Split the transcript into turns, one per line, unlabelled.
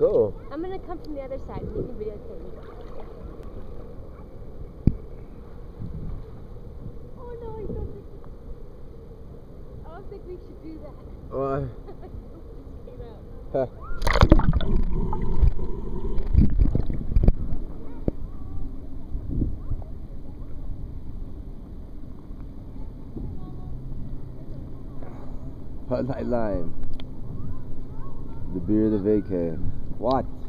Go.
I'm gonna come from the other side. You can videotape me. Oh no, I don't think we should do that.
Why?
Huh.
Bud Light Lime. The beer of the vacay. What?